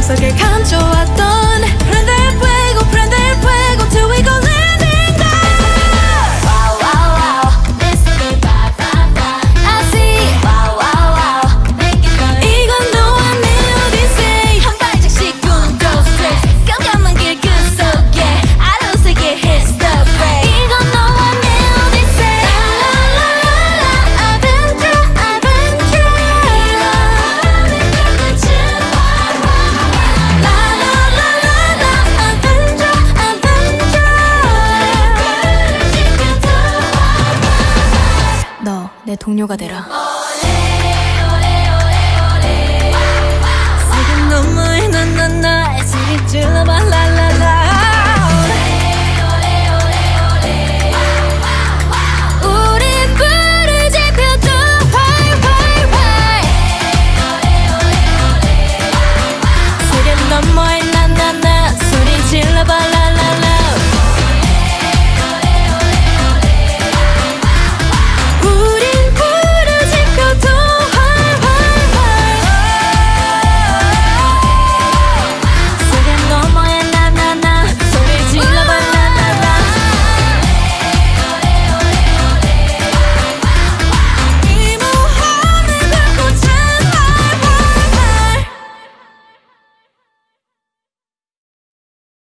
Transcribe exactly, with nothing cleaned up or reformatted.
속에 감춰왔던 Prende fuego, prende fuego till we go letting go. Wow, wow, wow, this is the vibe, vibe, vibe. I see. Wow, wow, wow, make it fun. 이건 너와 내 오디세이. 한 발짝씩 꿈꿔 stress. 깜깜한 길 그 속에 아로새게 hits the brake. 이건 너와 내 오디세이. La la la la la, I've been through, I've been through. 너 내 동료가 되라.